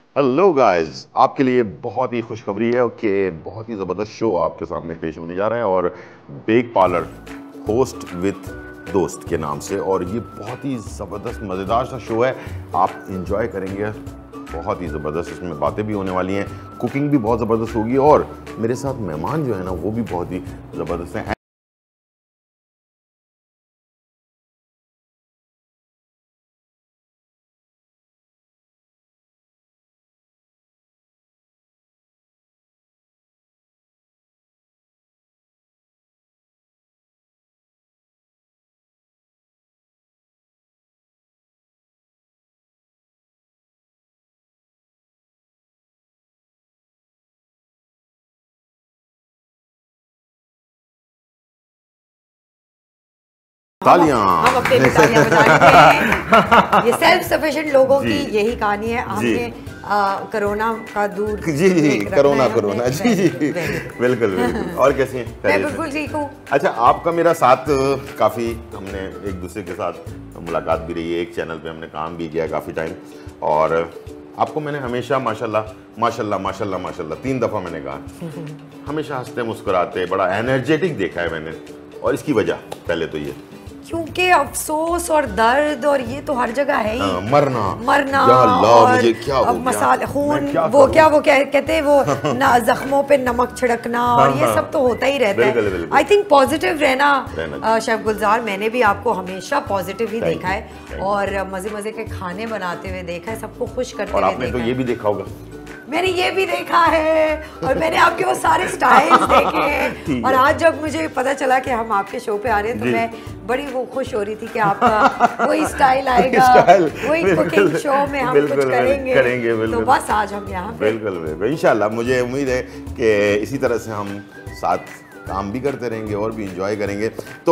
Hello guys, आपके लिए बहुत ही खुशखबरी है कि बहुत ही ज़बरदस्त शो आपके सामने पेश होने जा रहा है। और बेक पार्लर होस्ट विथ दोस्त के नाम से, और ये बहुत ही ज़बरदस्त मज़ेदार सा शो है। आप इंजॉय करेंगे, बहुत ही ज़बरदस्त इसमें बातें भी होने वाली हैं, कुकिंग भी बहुत ज़बरदस्त होगी, और मेरे साथ मेहमान जो है ना वो भी बहुत ही ज़बरदस्त हैं। हम अपने लिए तालियां बजाते हैं। ये सेल्फ सफिशिएंट लोगों जी की यही कहानी है। जी हमने कोरोना का दूर जी जी रखना करोना है हमने। करोना जी जी बिल्कुल बिल्कुल। और कैसी हैं? मैं खैरियत से? बिल्कुल ठीक हूँ। अच्छा, आपका मेरा साथ काफ़ी, हमने एक दूसरे के साथ मुलाकात भी रही है, एक चैनल पे हमने काम भी किया काफ़ी टाइम। और आपको मैंने हमेशा माशाल्लाह माशाल्लाह माशाल्लाह माशाल्लाह 3 दफ़ा मैंने कहा, हमेशा हंसते मुस्कुराते बड़ा एनर्जेटिक देखा है मैंने। और इसकी वजह पहले तो ये क्योंकि अफसोस और दर्द और ये तो हर जगह है ही। मरना, मरना या अल्लाह और मुझे क्या हो गया, मसाले मैं खून, क्या वो करूं? क्या वो कहते हैं वो ना, जख्मों पे नमक छिड़कना, हाँ और ये सब हाँ, तो होता ही रहता बिल्कुल है। बिल्कुल। आई थिंक पॉजिटिव रहना। रहना चाहिए। शेफ गुलजार, मैंने भी आपको हमेशा पॉजिटिव ही थैंक देखा यू, है थैंक यू। और मजे मजे के खाने बनाते हुए देखा है, सबको खुश करते और हुए आपने तो देखा ये है। भी देखा होगा। मैंने ये भी देखा है और मैंने आपके वो सारे स्टाइल्स देखे हैं। ठीक और है। आज जब मुझे पता चला कि हम आपके शो पे आ रहे हैं तो जी। मैं बड़ी वो खुश हो रही थी कि आपका वही स्टाइल आएगा, स्टाइल, वही बिल्कुल कुकिंग शो में हम कुछ बिल्कुल करेंगे। करेंगे, तो बिल्कुल बस आज हम यहाँ पे। बिल्कुल बिल्कुल इंशाल्लाह। मुझे उम्मीद है कि इसी तरह से हम साथ काम भी करते रहेंगे और भी इंजॉय करेंगे। तो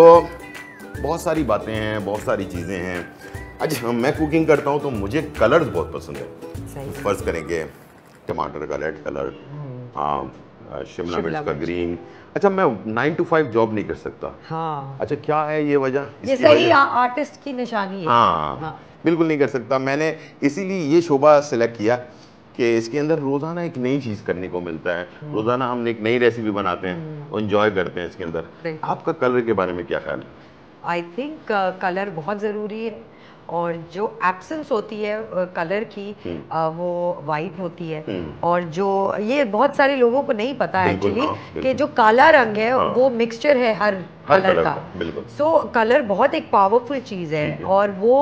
बहुत सारी बातें हैं, बहुत सारी चीज़ें हैं। अच्छा, मैं कुकिंग करता हूँ तो मुझे कलर्स बहुत पसंद सही है। है। फ़र्ज़ करेंगे टमाटर का रेड कलर, हाँ, शिमला मिर्च शिमला का मिर्च। ग्रीन। अच्छा, मैं 9 to 5 जॉब नहीं कर सकता। हाँ, अच्छा, क्या है ये वजह, ये इसकी सही वजह? आर्टिस्ट की निशानी है। हाँ, हाँ। बिल्कुल नहीं कर सकता। मैंने इसीलिए ये शोबा सेलेक्ट किया कि इसके अंदर रोज़ाना एक नई चीज़ करने को मिलता है। रोज़ाना हम एक नई रेसिपी बनाते हैं और इंजॉय करते हैं इसके अंदर। बिल्कुल। आपका कलर के बारे में क्या ख्याल है? आई थिंक कलर बहुत ज़रूरी है। और जो एब्सेंस होती है कलर की, हम्म वो वाइट होती है। हम्म और जो ये बहुत सारे लोगों को नहीं पता है बिल्कुल, एक्चुअली हाँ कि बिल्कुल। जो काला रंग है हाँ, वो मिक्सचर है हर हर कलर कलर का। का, बिल्कुल। सो कलर बहुत एक पावरफुल चीज़ है। ठीक है। और वो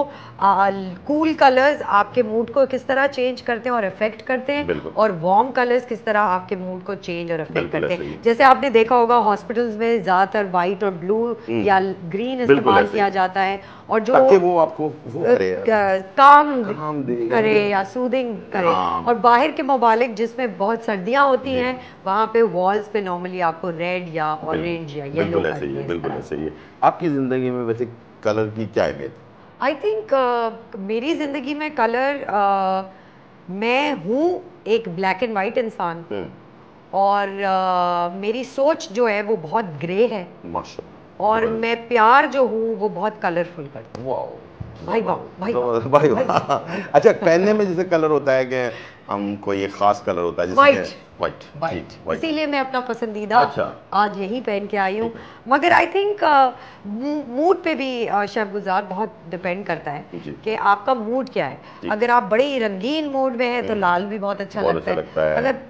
कूल कलर्स आपके मूड को किस तरह चेंज करते हैं और अफेक्ट करते हैं, बिल्कुल और वार्म कलर्स किस तरह आपके मूड को चेंज और अफेक्ट बिल्कुल करते ऐसे ही हैं। है। जैसे आपने देखा होगा हॉस्पिटल्स में ज़्यादातर वाइट और ब्लू या ग्रीन बिल्कुल इस्तेमाल ऐसे ही, किया जाता है। और जो ताकि वो आपको वो करे यार, काम काम दे करे यार। या सूदिंग करे। हाँ और बाहर के ममालिक जिसमें बहुत सर्दियां होती जी, हैं, वहाँ पे वॉल्स पे नॉर्मली आपको रेड या ऑरेंज या येलो बिल्कुल ऐसे ही करके है, इस बिल्कुल तरह ऐसे से। ही है। आपकी ज़िंदगी में वैसे कलर की क्या अहमियत? आई थिंक मेरी ज़िंदगी में कलर, मैं हूँ एक ब्लैक एंड वाइट इंसान। हम्म, और मेरी सोच जो है वो बहुत ग्रे है। माशाल्लाह, और जबरदस्त। मैं प्यार जो हूँ वो बहुत कलरफुल करती हूँ। वाओ, भाई वाह, जबरदस्त भाई जबरदस्त वाह, भाई भाई वाह। वाह, भाई अच्छा, पहनने वाह। में जैसे कलर होता है कि हम कोई एक खास कलर होता है जैसे कि वाइट। वाइट। वाइट, ठीक, वाइट। इसीलिए मैं अपना पसंदीदा अच्छा, आज यही पहन के आई हूँ। ठीक है। मगर आई थिंक मूड पे भी शेफ गुजार बहुत डिपेंड करता है जी कि आपका मूड क्या है। जी। अगर आप बड़े ही रंगीन मूड में हैं तो लाल भी बहुत अच्छा बहुत लगता अच्छा है। लगता है। अगर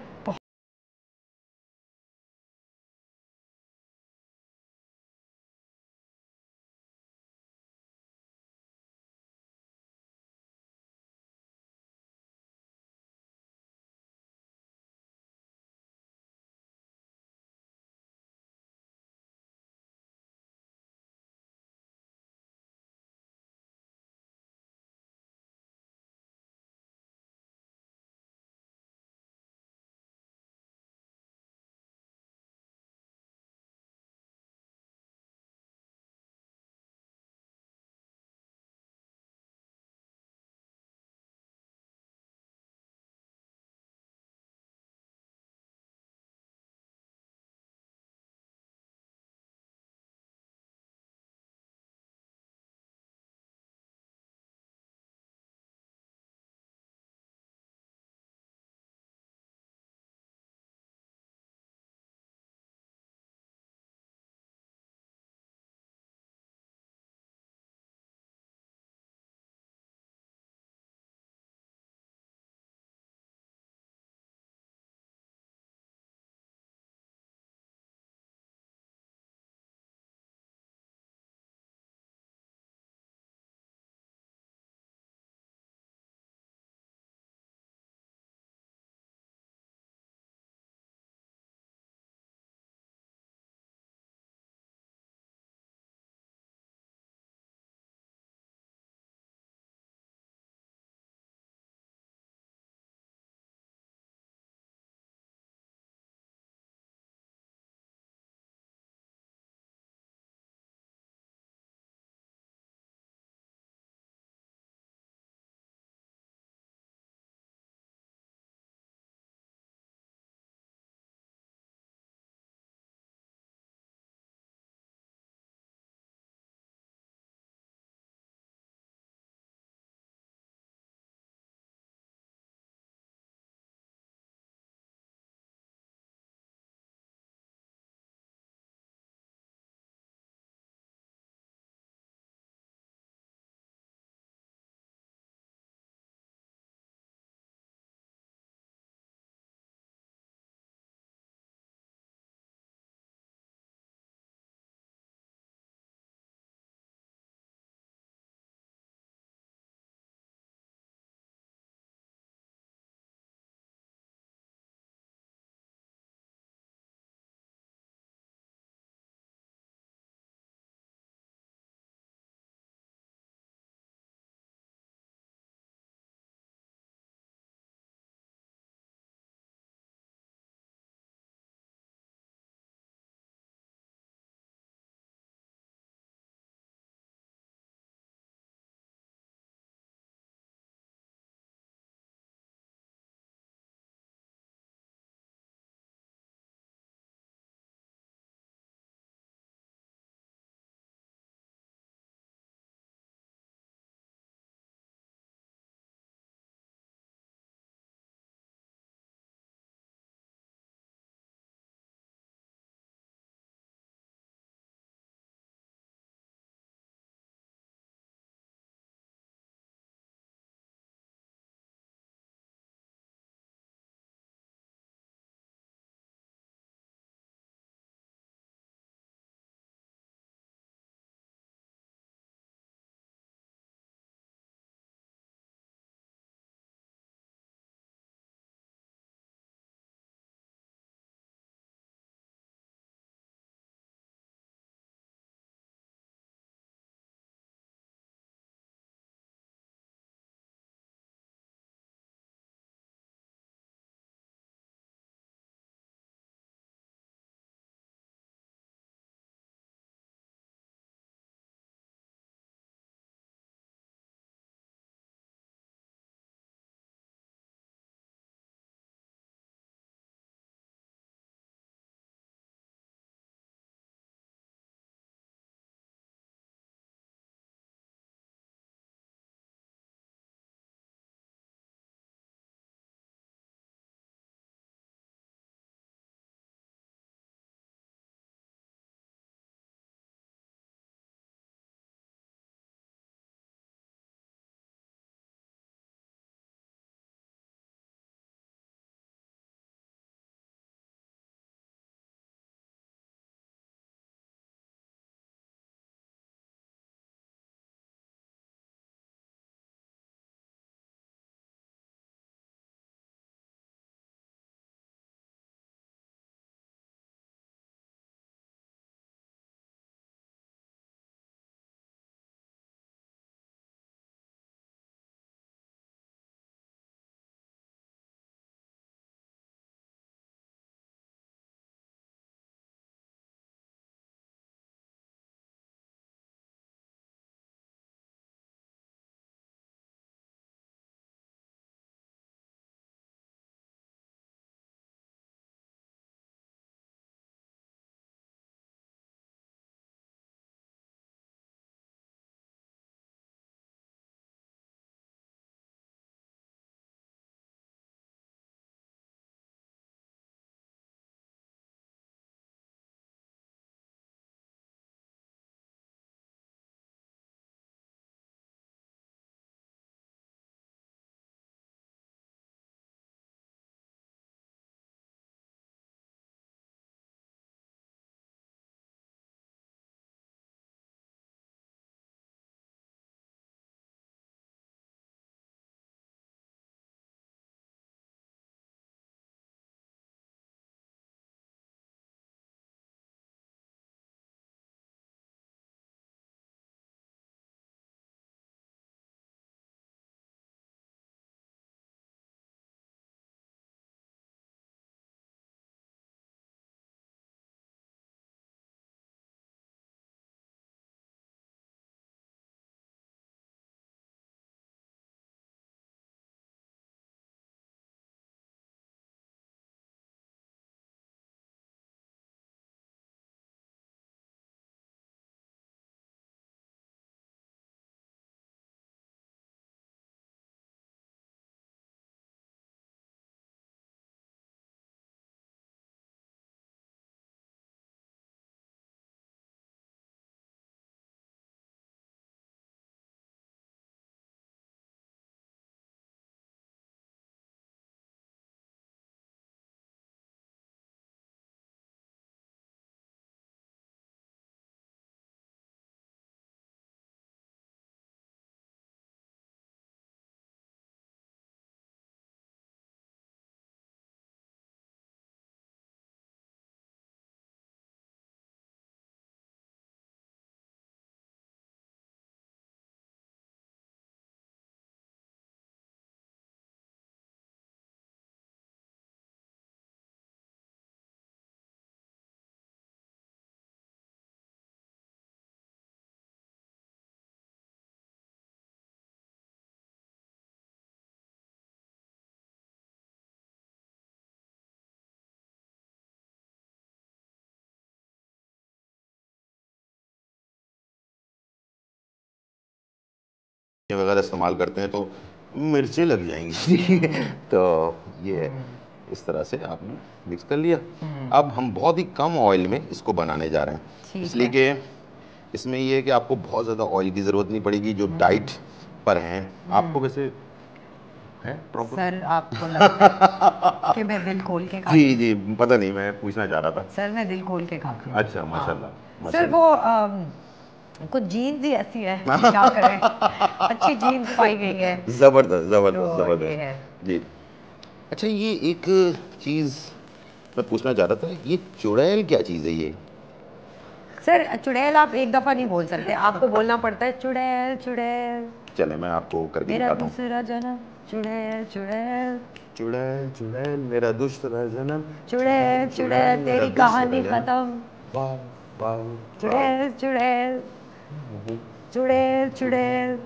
वगैरह इस्तेमाल करते हैं तो मिर्चें लग जाएंगी। तो ये इस तरह से आपने मिक्स कर लिया। अब हम बहुत ही कम ऑयल में इसको बनाने जा रहे हैं, इसलिए कि इसमें ये है कि आपको बहुत ज़्यादा ऑयल की ज़रूरत नहीं पड़ेगी। जो डाइट पर हैं, आपको वैसे है प्रॉब्लम? सर आपको लगता है कि मैं दिल खोल के खाती जी जी, पता नहीं, मैं पूछना चाह रहा था। सर, मैं दिल खोल के खाती हूँ। अच्छा, माशाल्लाह। सर वो कुछ जीन्स ही ऐसी है, क्या करें, अच्छी जीन्स पाई गई है। ज़बरदस्त ज़बरदस्त तो ज़बरदस्त ये है। जी। अच्छा, ये एक चीज़ मैं पूछना चाह रहा था, ये चुड़ैल क्या चीज़ है ये? सर चुड़ैल आप एक दफा नहीं बोल सकते, आपको बोलना पड़ता है चुड़ैल चुड़ैल, चले मैं आपको करके मेरा दिखाता हूँ। दूसरा जन्म, चुड़ैल चुड़ैल, चुड़ैल चुड़ैल मेरा दूसरा जन्म, चुड़ैल चुड़ैल तेरी कहानी खत्म, वाह वाह। चुड़ैल चुड़ैल, चुड़ैल चुड़ैल।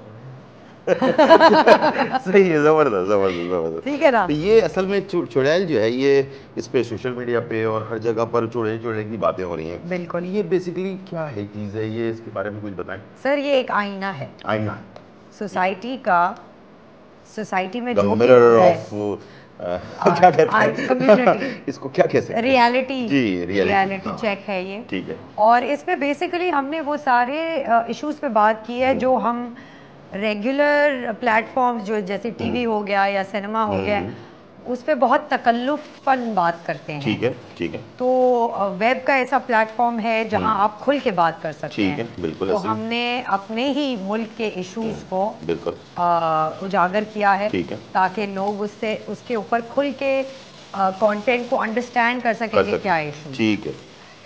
सही है, जबरदस्त जबरदस्त जबरदस्त। ठीक है ना। तो ये असल में चुड़ैल जो है, ये इस पे सोशल मीडिया पे और हर जगह पर चुड़ैल चुड़ैल की बातें हो रही हैं। बिल्कुल। ये बेसिकली क्या है चीज़ है ये, इसके बारे में कुछ बताएं। सर ये एक आईना है, आईना, सोसाइटी का, सोसाइटी में द जो भी मिरर हो रहा है, ऑफ क्या कहते हैं कम्युनिटी, इसको क्या कह सकते हैं? रियलिटी, जी, रियलिटी हाँ, चेक है ये। ठीक है। और इसमें बेसिकली हमने वो सारे इश्यूज पे बात की है जो हम रेगुलर प्लेटफॉर्म्स, जो जैसे टीवी हो गया या सिनेमा हो गया, उस पे बहुत तकल्लुफ़न बात करते हैं। ठीक है, ठीक है। तो वेब का ऐसा प्लेटफॉर्म है जहां आप खुल के बात कर सकते ठीक हैं। है, बिल्कुल तो ऐसे। हमने अपने ही मुल्क के इश्यूज को बिल्कुल उजागर किया है, ठीक है। ताकि लोग उससे उसके ऊपर खुल के कंटेंट को अंडरस्टैंड कर सकें कि क्या इशू। ठीक है।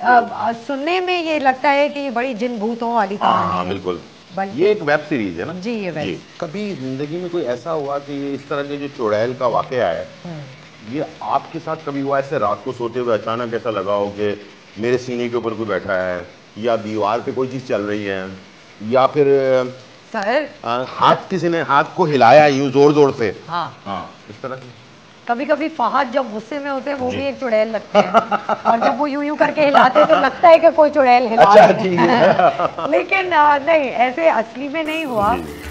सुनने में ये लगता है कि ये बड़ी जिन भूतों वाली कहानी हाँ है, बिल्कुल, बल्कि ये एक वेब सीरीज है ना जी, ये जी। वेब। कभी जिंदगी में कोई ऐसा हुआ कि इस तरह के जो चुड़ैल का वाकया है, ये आपके साथ कभी हुआ ऐसे, रात को सोते हुए अचानक ऐसा लगा हो कि मेरे सीने के ऊपर कोई बैठा है, या दीवार पे कोई चीज़ चल रही है, या फिर सर हाथ, किसी ने हाथ को हिलाया यूं जोर जोर से? हाँ, हाँ, इस तरह से। कभी कभी फहद जब गुस्से में होते हैं वो जी। भी एक चुड़ैल लगते हैं, और जब वो यूं यूं करके हिलाते हैं तो लगता है कि कोई चुड़ैल हिला अच्छा, रही ठीक है। है। लेकिन नहीं, ऐसे असली में नहीं हुआ।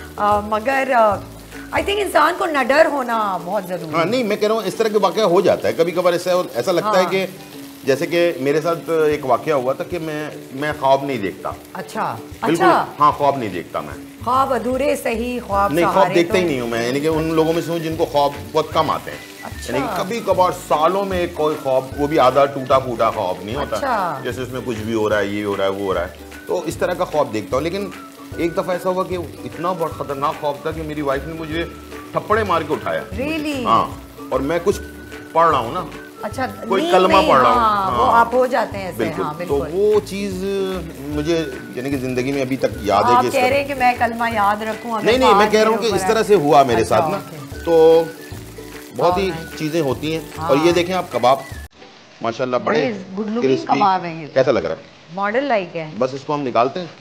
मगर आई थिंक इंसान को नडर होना बहुत जरूरी हाँ, है। नहीं, मैं कह रहा हूँ इस तरह के वाकया हो जाता है कभी कभार। ऐसा लगता है कि जैसे कि मेरे साथ एक वाकया हुआ था कि मैं ख्वाब नहीं देखता। अच्छा बिल्कुल, अच्छा, हाँ, ख्वाब नहीं देखता मैं। ख्वाब अधूरे सही, ख्वाब नहीं, ख्वाब सहारे देखता ही तो- नहीं हूँ मैं, यानी कि उन लोगों में से हूँ जिनको ख्वाब बहुत कम आते हैं। अच्छा। यानी कि कभी कभार सालों में कोई ख्वाब, वो भी आधा टूटा फूटा ख्वाब नहीं होता। अच्छा। जैसे उसमें कुछ भी हो रहा है, ये हो रहा है, वो हो रहा है, तो इस तरह का ख्वाब देखता हूँ। लेकिन एक दफ़ा ऐसा हुआ कि इतना बहुत खतरनाक ख्वाब था कि मेरी वाइफ ने मुझे थप्पड़े मार के उठाया। Really? हाँ, और मैं कुछ पढ़ रहा हूँ ना, अच्छा, कोई नींद कलमा में, पढ़ रहा हूँ। हाँ, वो हाँ, आप हो जाते हैं ऐसे। बिल्कुल। हाँ, तो बिल्कुल। वो चीज़ मुझे, यानी कि ज़िंदगी में अभी तक याद है आप कि इस कह तरह- रहे हैं कि मैं कलमा याद रखूं? अगर नहीं नहीं, मैं फहद कह रहा हूँ मेरे कि इस ऊपर तरह से हुआ मेरे अच्छा, साथ ना, ओके। तो बहुत ही Alright. चीज़ें होती हैं। हाँ। और ये देखें आप, कबाब माशाल्लाह बड़े गुड लुकिंग क्रिस्पी। कबाब है ये, कैसा लग रहा है? मॉडल लाइक है। बस इसको हम निकालते हैं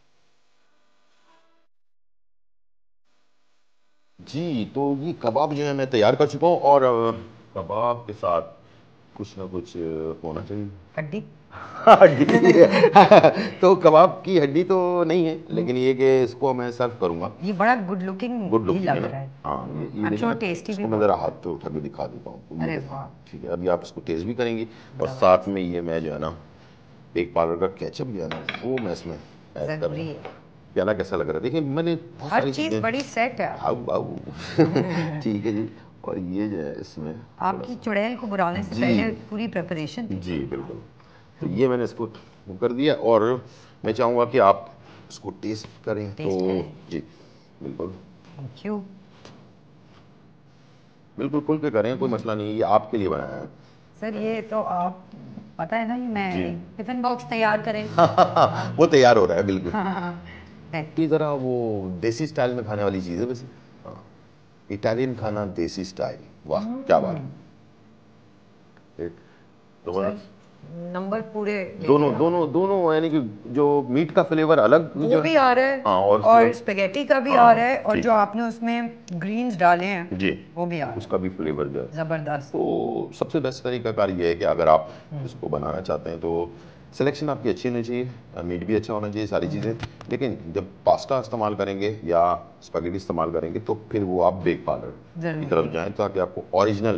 जी। तो ये कबाब जो है मैं तैयार कर चुका हूँ, और कबाब के साथ कुछ ना कुछ होना चाहिए। हड्डी। हड्डी। तो कबाब की हड्डी तो नहीं है, लेकिन ये कि इसको मैं सर्व करूंगा। ये बड़ा गुड लुकिंग गुड भी लुकिंग लग है रहा ना? है। हाँ, ये I'm देखिए sure ना, tasty भी इसको मैं बहुत। ज़रा हाथ पे उठा के दिखा देता हूँ, तो ये अरे देखो। वाह। ठीक है, अभी आप इसको टेस्ट भी करेंगी, और साथ में ये मैं जो है ना, एक पार्लर का केचप जो है ना, वो मैं इसमें ऐड कर रहा जरूरी हूँ। है। प्याला कैसा लग रहा है? देखिए, मैंने बहुत हर सारी चीज चीज़ें। बड़ी सेट है। आऊ आऊ। ठीक है जी। और ये जो है इसमें आपकी चुड़ैल को बुलाने से जी पहले पूरी प्रिपरेशन थी। जी बिल्कुल। तो ये मैंने इसको वो कर दिया, और मैं चाहूँगा कि आप इसको टेस्ट करें। तो टेस्ट करें। जी बिल्कुल थैंक यू। बिल्कुल खुल के करें, कोई मसला नहीं है, ये आपके लिए बनाया है। सर ये तो आप, पता है ना, ये मैं जी। एक टिफिन बॉक्स तैयार करें। वो तैयार हो रहा है बिल्कुल। हाँ, ये ज़रा वो देसी स्टाइल में खाने वाली चीज़ है वैसे। हाँ, इटालियन खाना देसी स्टाइल, वाह क्या बात है। एक सर नंबर पूरे लेके दोनों आओ। दोनों दोनों, यानी कि जो मीट का फ्लेवर अलग वो जो भी आ रहा है, हाँ, और स्पेगेटी का भी आ रहा है, और ठीक। जो आपने उसमें ग्रीन्स डाले हैं जी, वो भी आ रहा है। उसका भी फ्लेवर जो है। जबरदस्त। तो सबसे बेस्ट तरीकाकार ये है कि अगर आप इसको बनाना चाहते हैं तो सिलेक्शन आपकी अच्छी होनी चाहिए, मीट भी अच्छा होना चाहिए, सारी चीज़ें। लेकिन जब पास्ता इस्तेमाल करेंगे या स्पैगेटी इस्तेमाल करेंगे तो फिर वो आप बेक पार्लर की तरफ जाएं, ताकि आपको ओरिजिनल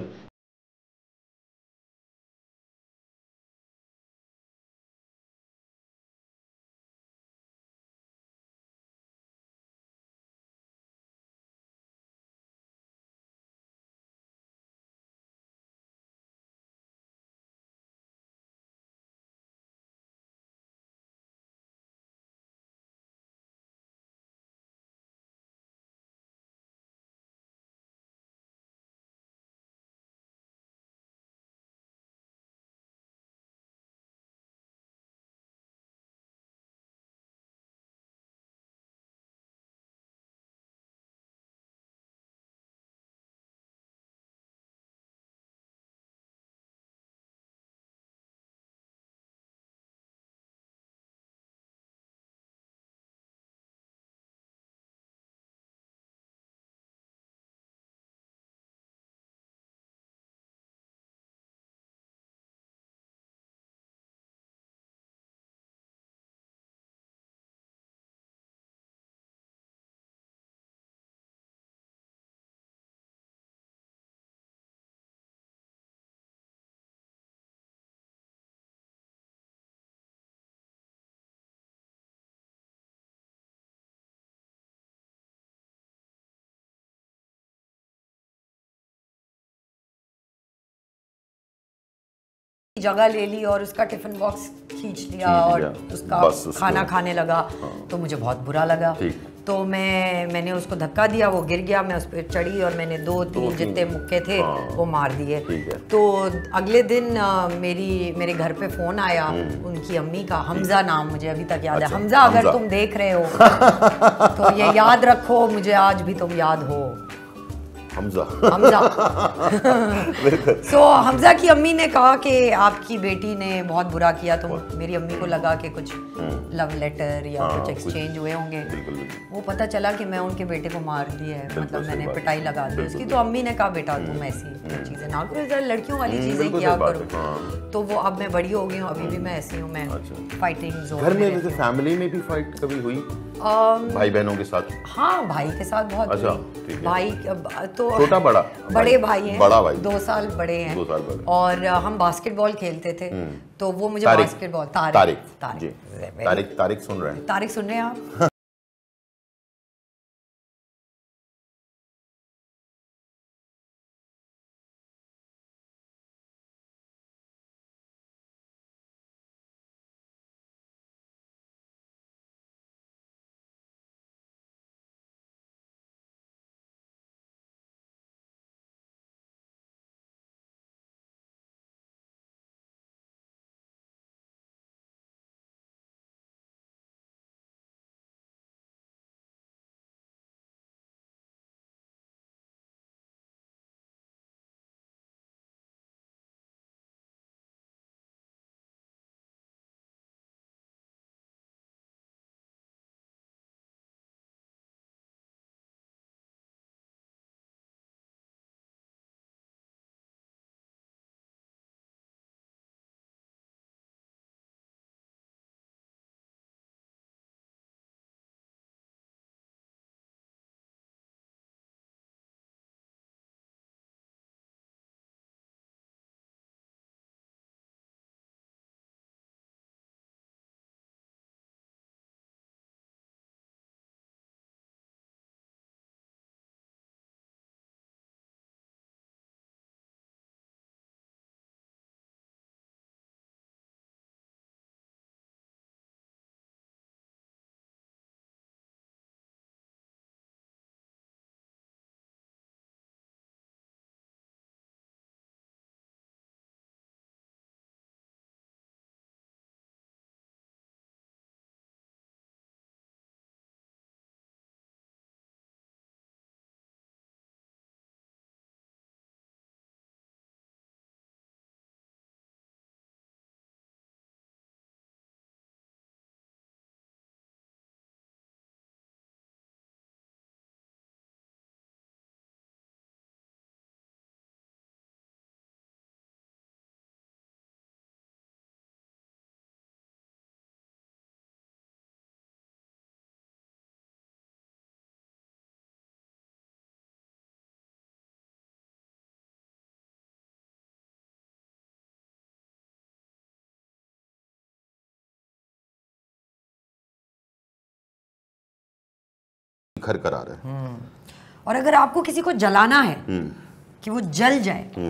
जगह ले ली और उसका टिफिन बॉक्स खींच लिया और उसका खाना खाने लगा। तो मुझे बहुत बुरा लगा। तो मैंने उसको धक्का दिया, वो गिर गया, मैं उस पर चढ़ी और मैंने 2-3 जितने मुक्के थे वो मार दिए। तो अगले दिन मेरे घर पे फोन आया उनकी अम्मी का, हमजा नाम मुझे अभी तक याद है। हमजा, अगर तुम देख रहे हो तो ये याद रखो, मुझे आज भी तुम याद हो। हमजा सो हमजा की अम्मी ने कहा कि आपकी बेटी ने बहुत बुरा किया। तो मेरी अम्मी को लगा कि कुछ लव लेटर या कुछ एक्सचेंज हुए होंगे। वो पता चला कि मैं उनके बेटे को मार दिया है, मतलब मैंने पिटाई लगा दी उसकी। तो अम्मी ने कहा बेटा तुम ऐसी चीज़ें ना करो, जरा लड़कियों वाली चीज़ें किया करो। तो वो अब मैं बड़ी हो गई हूँ, अभी भी मैं ऐसी हूँ, मैं फाइटिंग जोन में। घर में वैसे फैमिली में भी फाइट कभी हुई भाई बहनों के साथ? हाँ, भाई के साथ बहुत। अच्छा, भाई तो छोटा बड़ा? बड़े भाई हैं, बड़ा भाई 2 साल बड़े हैं। 2 साल बड़े। और हम बास्केटबॉल खेलते थे। तो वो मुझे बास्केटबॉल तारिक सुन रहे हैं? तारिक सुन रहे हैं आप? खरखरा रहा है। और अगर आपको किसी को जलाना है कि वो जल जाए,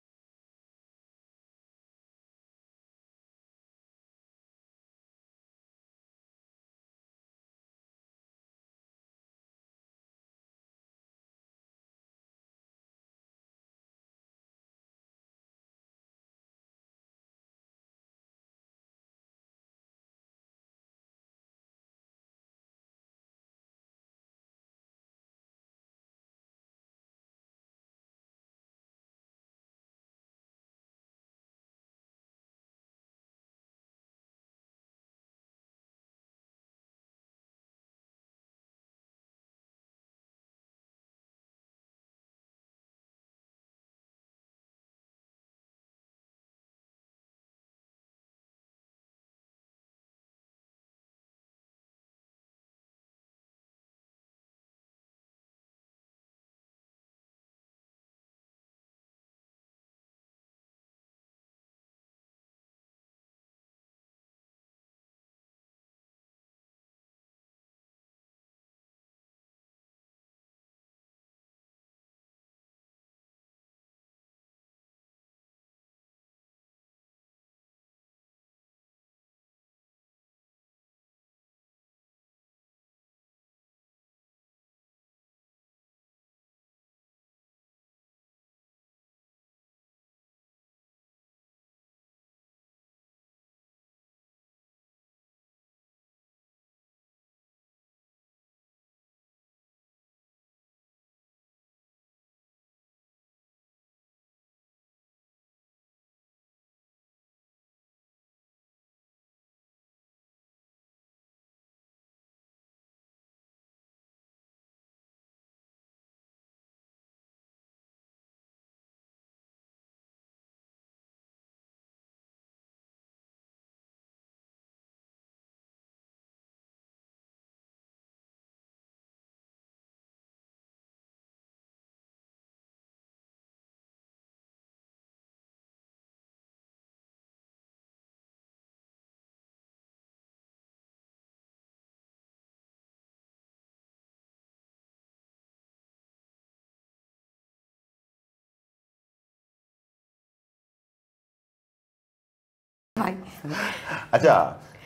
भाई। अच्छा,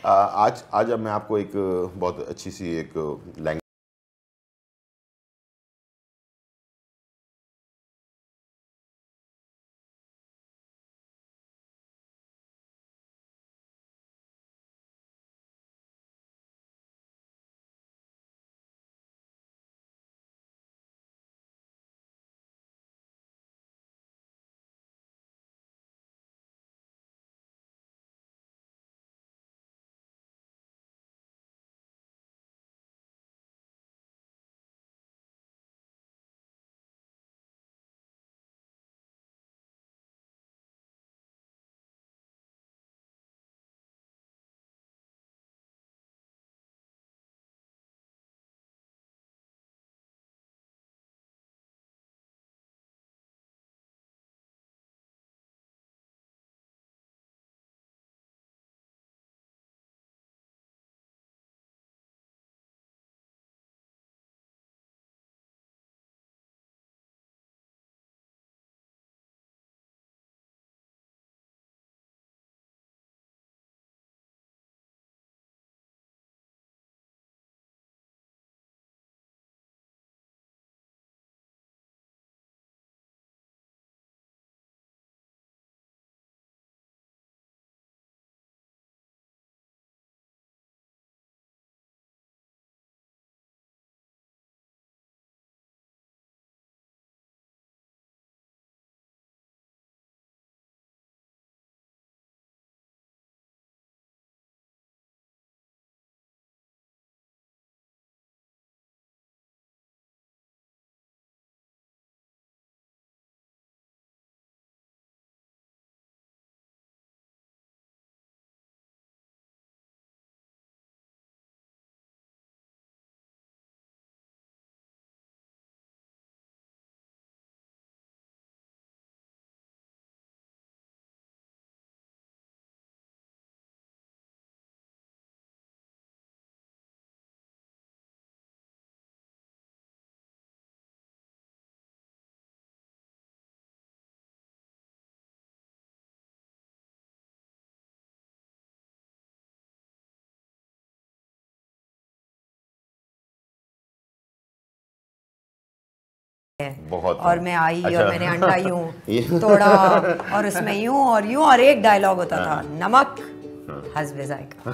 आज आज अब मैं आपको एक बहुत अच्छी सी एक लैंग्वेज बहुत और मैं आई अच्छा। और मैंने अंडा यूं तोड़ा और उसमें यूं और एक डायलॉग होता था, नमक हस्बे जायका।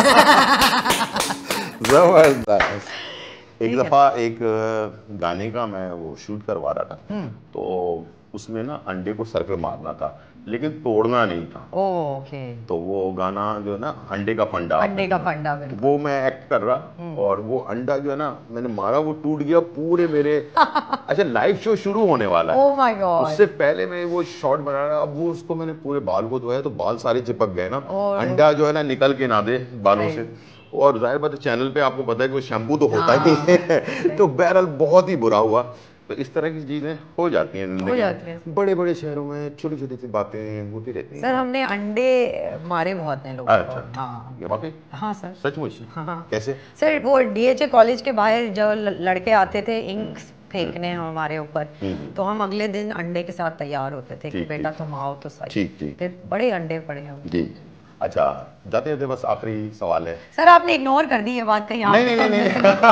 जबरदस्त। एक दफा एक गाने का मैं वो शूट करवा रहा था, तो उसमें ना अंडे को सर पे मारना था लेकिन तोड़ना नहीं था। ओके। तो वो गाना जो है ना अंडे का फंडा, वो मैं एक्ट कर रहा और वो अंडा जो है ना मैंने मारा, वो टूट गया पूरे मेरे अच्छा लाइव शो शुरू होने वाला है, ओह माय गॉड, उससे पहले मैं वो शॉट बना रहा। अब वो उसको मैंने पूरे बाल को धोया तो बाल सारे चिपक गए ना, अंडा जो है ना निकल के ना दे बालों से। और जाहिर बात है चैनल पे आपको पता है कि शैम्पू तो होता ही नहीं है। तो बहरहाल बहुत ही बुरा हुआ। तो इस तरह की चीजें हो जाती हैं जिंदगी, बड़े बड़े शहरों में छोटी छोटी सी बातें होती रहती हैं। सर हमने अंडे मारे बहुत हैं लोगों को। अच्छा, हाँ ये वाकई? हाँ सर, सचमुच? हाँ कैसे? सर, वो डीएचए कॉलेज के बाहर जो लड़के आते थे इंक फेंकने हमारे ऊपर, तो हम अगले दिन अंडे के साथ तैयार होते थे कि बेटा तुम आओ तो सही। ठीक। फिर बड़े अंडे पड़े हम जी। अच्छा, जाते जाते बस आखिरी सवाल है। सर, आपने इग्नोर कर दी ये बात कहीं आप नहीं।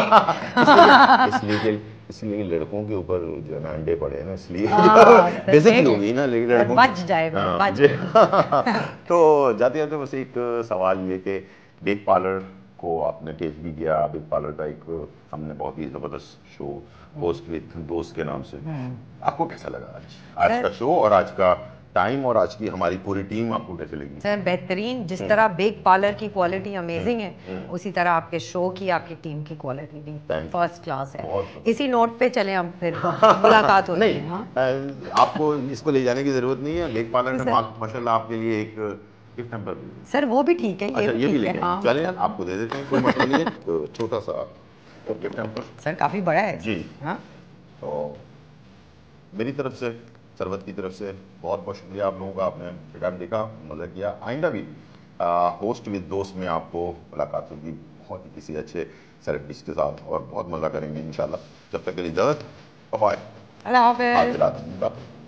इसलिए लड़कों के ऊपर जो है ना अंडे पड़े हैं ना, इसलिए बेइज्जती होगी ना लड़कों, बच जाएगा, बच जाएगा। तो जाते जाते बस एक सवाल ये कि बेक पार्लर को आपने टेस्ट भी किया। बेक पार्लर का एक हमने बहुत ही जबरदस्त शो होस्ट विद दोस्त के नाम से, आपको कैसा लगा आज का शो और आज का टाइम और आज की हमारी पूरी टीम आपको कैसे लगी? सर बेहतरीन, जिस तरह बेक पार्लर की क्वालिटी अमेजिंग है, उसी तरह आपके शो की, आपकी टीम की क्वालिटी भी फर्स्ट क्लास है। इसी नोट पे चले हम फिर मुलाकात होती है। नहीं, आपको इसको ले जाने की जरूरत नहीं है। बेक पार्लर ने माशाल्लाह आपके लिए एक गिफ्ट हैम्पर भी। सर वो भी ठीक है, अच्छा, ये भी लेके हाँ, चलें, आपको दे देते हैं, कोई मसला नहीं है। तो छोटा सा गिफ्ट हैम्पर सर काफी बड़ा है जी। हाँ, तो मेरी तरफ से, सरवत की तरफ से बहुत बहुत शुक्रिया आप लोगों का। आपने प्रोग्राम देखा, मज़ा किया। आइंदा भी होस्ट विद दोस्त में आपको मुलाकात होगी बहुत ही किसी अच्छे सेलिब्रिटी के साथ और बहुत मज़ा करेंगे इंशाल्लाह। जब तक के लिए इजाज़त, बाय। अल्लाह हाफ़िज़।